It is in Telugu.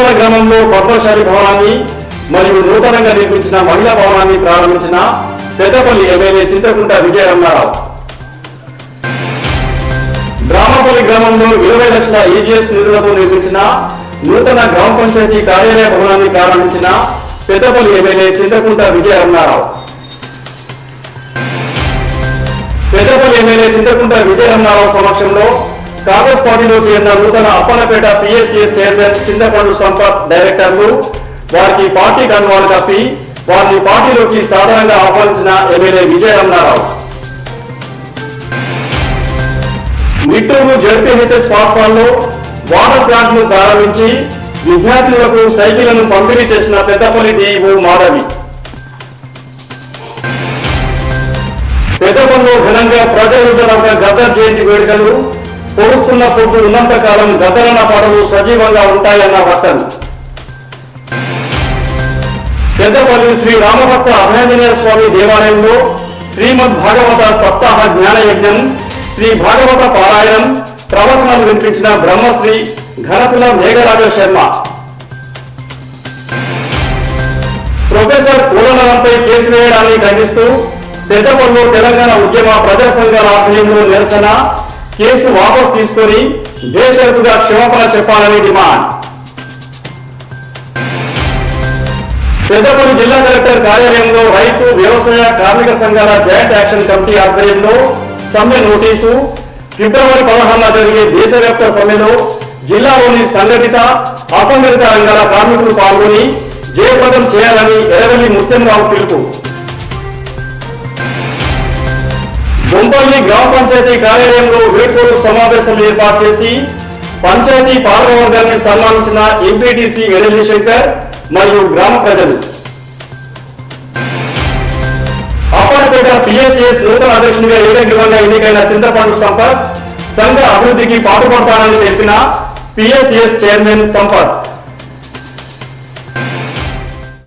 గ్రామంలో పద్మశాలి భవనాన్ని మరియు నూతనంగా నిర్మించిన మహిళా భవనాన్ని ప్రారంభించిన పెద్దపల్లి ఎమ్మెల్యే చింతకుంట విజయరమణారావు. బ్రాహ్మపల్లి గ్రామంలో 20 లక్షల ఈజీఎస్ నిధులతో నిర్మించిన నూతన గ్రామ పంచాయతీ కార్యాలయ భవనాన్ని ప్రారంభించిన పెద్దపల్లి ఎమ్మెల్యే చింతకుంట విజయరమణారావు. పెద్దపల్లి ఎమ్మెల్యే చింతకుంట విజయరమణారావు సమక్షంలో కాంగ్రెస్ పార్టీలో చేరిన నూతన అప్పన్నపేట పిఎస్సిఎస్ చైర్మన్ చింతపండు సంపత్ డైరెక్టర్లు వారికి పార్టీ కండువాలు కప్పి వారిని పార్టీలోకి సాధారణంగా ఆహ్వానించిన ఎమ్మెల్యే విజయరమణారావు. మిట్టూరు జడ్పీహెచ్ఎస్ పాఠశాలలో వాటర్ ప్లాంట్ ను ప్రారంభించి విద్యార్థులకు సైకిళ్లను పంపిణీ చేసిన పెద్దపల్లి డిఈఓ మాధవి. పెద్దపల్లిలో ఘనంగా ప్రజాయుద్ధ గద్దర్ జయంతి వేడుకలు. పొడుస్తున్న పొద్దు ఉన్నంత కాలం గద్దరన్న పాటలు సజీవంగా ఉంటాయన్న వక్తలు. పెద్దపల్లి శ్రీ రామభక్త అభయాంజనేయ స్వామి దేవాలయంలో శ్రీమద్ భాగవత సప్తాహ జ్ఞాన యజ్ఞం, శ్రీ భాగవత పారాయణం, ప్రవచనాలు వినిపించిన బ్రహ్మశ్రీ ఘనతుల మేఘరాజ శర్మ. ప్రొఫెసర్ పూలనలంపై కేసు వేయడాన్ని ఖండిస్తూ పెద్దపల్లిలో తెలంగాణ ఉద్యమ ప్రజా సంఘాల ఆధ్వర్యంలో నిరసన. కేసు వాపసు తీసుకొని బేషరతుగా క్షమాపణ చెప్పాలని డిమాండ్. పెద్దపల్లి జిల్లా కలెక్టర్ కార్యాలయంలో రైతు వ్యవసాయ కార్మిక సంఘాల జాయింట్ యాక్షన్ కమిటీ ఆధ్వర్యంలో సమ్మె నోటీసు. ఫిబ్రవరి 16న జరిగే దేశవ్యాప్త సమ్మెలో జిల్లాలోని సంఘటిత అసంఘటిత రంగాల కార్మికులు పాల్గొని జయప్రదం చేయాలని ఎర్రవెల్లి ముత్యంరావు పిలుపు. బొంపల్లి గ్రామ పంచాయతీ కార్యాలయంలో వీడ్కోలు సమావేశం ఏర్పాటు చేసి పంచాయతీ పాలకవర్గాన్ని సన్మానించిన ఎంపీటీసీ వెడలి శంకర్ మరియు గ్రామ ప్రజలు. అప్పన్నపేట పిఎస్సిఎస్ నూతన అధ్యక్షునిగా ఏకగ్రీవంగా ఎన్నికైన చింతపండు సంపత్ సంఘ అభివృద్ధికి పాటుపడతానని తెలిపిన పిఎస్సిఎస్ చైర్మన్ సంపత్.